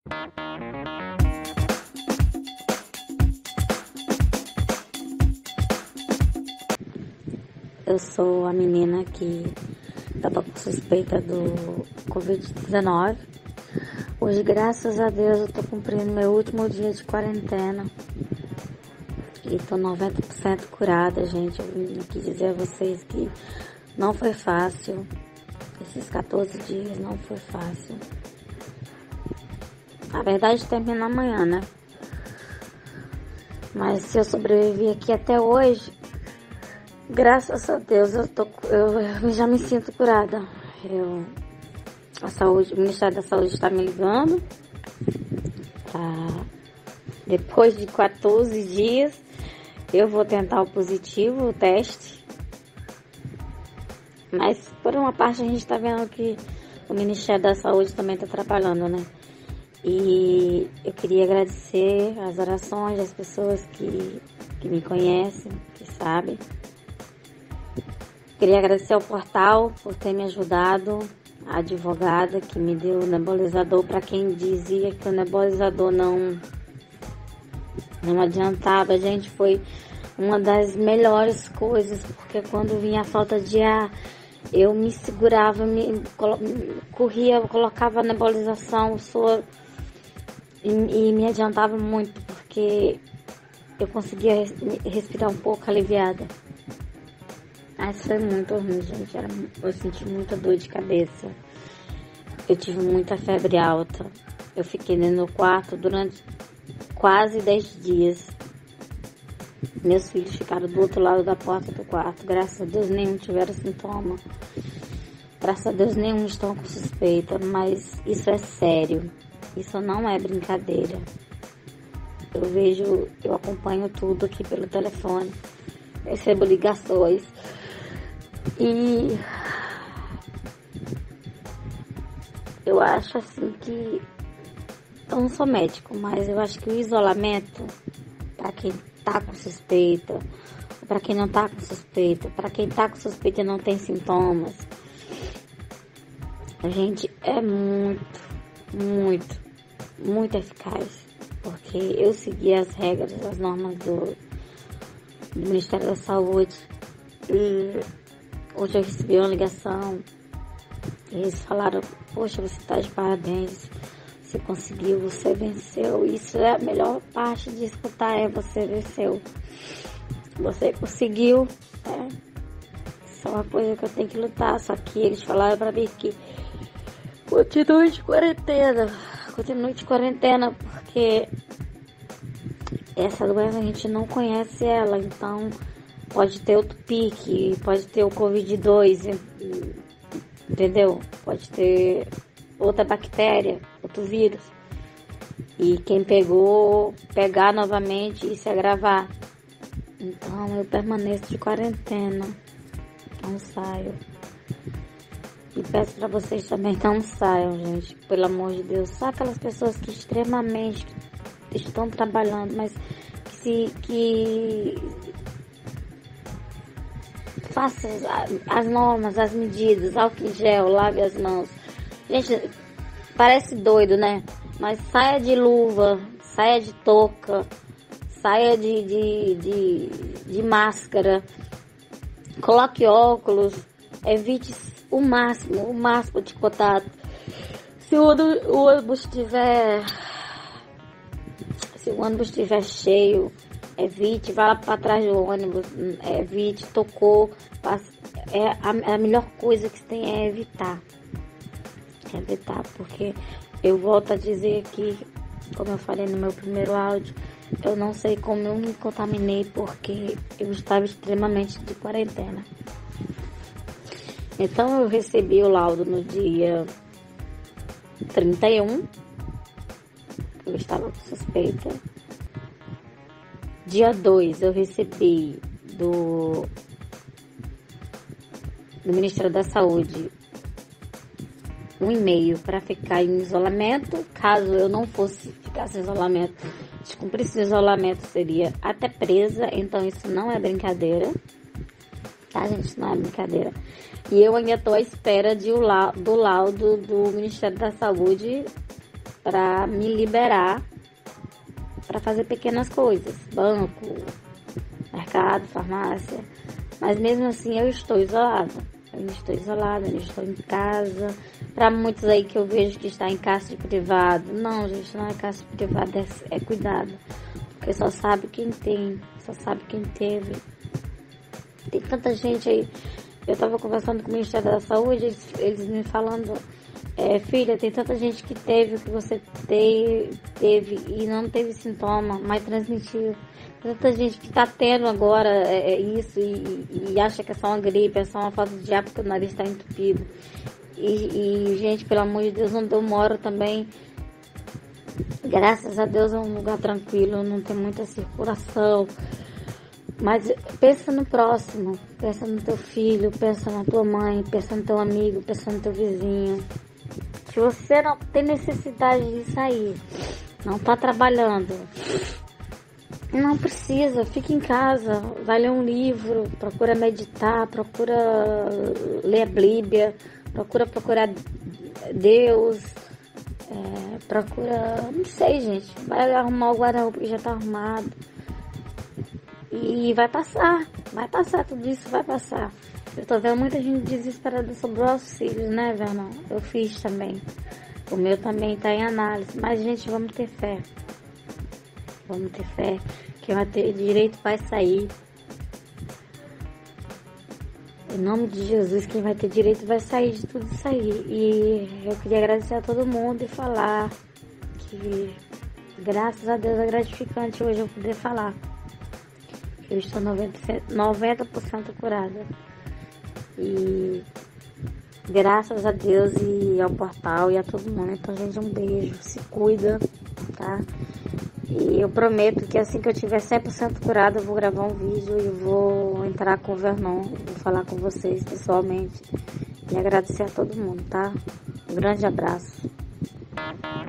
Eu sou a menina que estava com suspeita do Covid-19. Hoje, graças a Deus, eu estou cumprindo meu último dia de quarentena. E estou 90% curada, gente. Eu vim aqui dizer a vocês que não foi fácil. Esses 14 dias não foi fácil. Na verdade, termina amanhã, né? Mas se eu sobrevivi aqui até hoje, graças a Deus, eu já me sinto curada. O Ministério da Saúde está me ligando. Depois de 14 dias, eu vou tentar o positivo, o teste. Mas, por uma parte, a gente está vendo que o Ministério da Saúde também está trabalhando, né? E eu queria agradecer as orações das pessoas que me conhecem, que sabem. Queria agradecer ao portal por ter me ajudado, a advogada que me deu o nebulizador, para quem dizia que o nebulizador não adiantava. Gente, foi uma das melhores coisas, porque quando vinha a falta de ar, eu me segurava, corria, colocava a nebulização, soro, e me adiantava muito, porque eu conseguia respirar um pouco aliviada. Mas foi muito ruim, gente. Eu senti muita dor de cabeça. Eu tive muita febre alta. Eu fiquei dentro do quarto durante quase 10 dias. Meus filhos ficaram do outro lado da porta do quarto. Graças a Deus, nenhum tiveram sintoma. Graças a Deus, nenhum estão com suspeita. Mas isso é sério. Isso não é brincadeira. Eu acompanho tudo aqui pelo telefone. Recebo ligações. E eu acho assim que eu não sou médico, mas eu acho que o isolamento, para quem tá com suspeita, para quem não tá com suspeita, para quem tá com suspeita e não tem sintomas, a gente é muito eficaz, porque eu segui as regras, as normas do Ministério da Saúde. E hoje eu recebi uma ligação e eles falaram: poxa, você está de parabéns, você conseguiu, você venceu. Isso é a melhor parte de escutar, você venceu, você conseguiu, né? Isso é uma coisa que eu tenho que lutar. Só que eles falaram para mim que continue de quarentena, porque essa doença a gente não conhece ela, então pode ter outro pique, pode ter o Covid-2, entendeu? Pode ter outra bactéria, outro vírus. E quem pegar novamente e se agravar. Então eu permaneço de quarentena, não saio. E peço pra vocês também, não saiam, gente, pelo amor de Deus. Só aquelas pessoas que extremamente estão trabalhando, mas que faça as normas, as medidas, álcool em gel, lave as mãos. Gente, parece doido, né? Mas saia de luva, saia de touca, saia de máscara, coloque óculos, evite o máximo de contato. Se o ônibus estiver cheio, evite, vá lá para trás do ônibus, evite, tocou. A melhor coisa que tem é evitar. Evitar, porque eu volto a dizer aqui, como eu falei no meu primeiro áudio, eu não sei como eu me contaminei, porque eu estava extremamente de quarentena. Então eu recebi o laudo no dia 31, eu estava com suspeita. Dia 2 eu recebi do Ministério da Saúde um e-mail para ficar em isolamento. Caso eu não fosse ficar em isolamento, se cumprisse o isolamento, seria até presa. Então isso não é brincadeira, tá, gente? Isso não é brincadeira. E eu ainda estou à espera do laudo do Ministério da Saúde para me liberar para fazer pequenas coisas, banco, mercado, farmácia. Mas mesmo assim eu estou isolada. Eu estou em casa. Para muitos aí que eu vejo que está em cárcere privado, não, gente, não é cárcere privado, é cuidado. Porque só sabe quem tem, só sabe quem teve. Tem tanta gente aí. Eu estava conversando com o Ministério da Saúde, eles me falando, filha, tem tanta gente que teve o que você teve e não teve sintoma, mas transmitiu. Tem tanta gente que está tendo agora isso e acha que é só uma gripe, é só uma falta de ar porque o nariz está entupido. E, gente, pelo amor de Deus, onde eu moro também, graças a Deus é um lugar tranquilo, não tem muita circulação. Mas pensa no próximo, pensa no teu filho, pensa na tua mãe, pensa no teu amigo, pensa no teu vizinho. Se você não tem necessidade de sair, não tá trabalhando, não precisa, fica em casa, vai ler um livro, procura meditar, procura ler a Bíblia, procura procurar Deus, procura, não sei, gente, vai arrumar o guarda-roupa que já tá arrumado. E vai passar tudo isso, vai passar. Eu tô vendo muita gente desesperada sobre os auxílios, né, Vernon? Eu fiz também. O meu também tá em análise. Mas, gente, vamos ter fé. Vamos ter fé. Quem vai ter direito vai sair. Em nome de Jesus, quem vai ter direito vai sair de tudo isso aí. E eu queria agradecer a todo mundo e falar que, graças a Deus, é gratificante hoje eu poder falar. Eu estou 90% curada. E graças a Deus e ao portal e a todo mundo. Então, gente, um beijo. Se cuida, tá? E eu prometo que assim que eu tiver 100% curada, eu vou gravar um vídeo e vou entrar com o Vernon. Vou falar com vocês pessoalmente. E agradecer a todo mundo, tá? Um grande abraço.